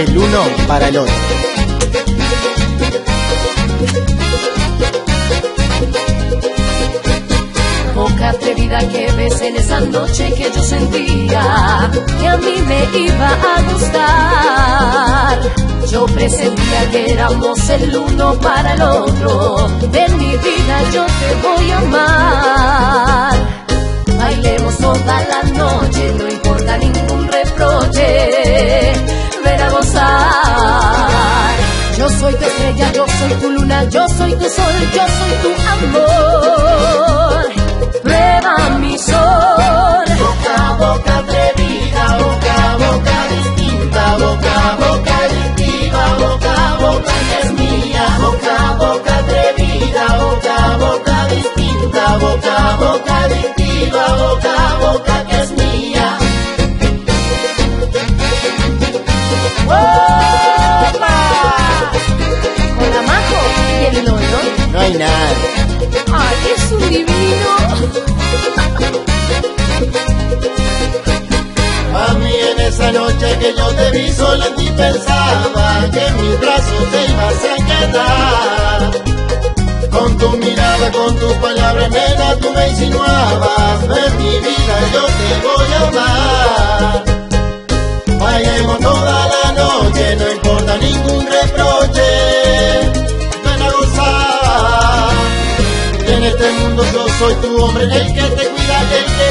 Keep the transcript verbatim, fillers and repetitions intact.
el uno para el otro. Boca atrevida que ves en esa noche que yo sentía que a mí me iba a gustar. Yo presentía que éramos el uno para el otro. De mi vida yo te voy a amar. Bailemos toda la noche, no importa ningún reproche. Ven a gozar. Yo soy tu estrella, yo soy tu luna, yo soy tu sol, yo soy tu amor. Prueba mi sol. Boca a boca atrevida, boca a boca distinta, boca a boca adictiva, boca a boca que es mía. Boca a boca atrevida, boca a boca distinta, boca a boca adictiva, boca a boca que es mía. ¡Opa! Con la Majo y el Lolo. No hay nada. ¡Ay, es un divino! A mí en esa noche que yo te vi solo en ti pensaba que en mis brazos te ibas a quedar. Con tu mirada, con tus palabras, nena, tú me insinuabas. En mi vida yo te voy a amar. Bailemos toda la noche, no importa ningún reproche. Ven a gozar. En este mundo yo soy tu hombre, el que te cuida, el que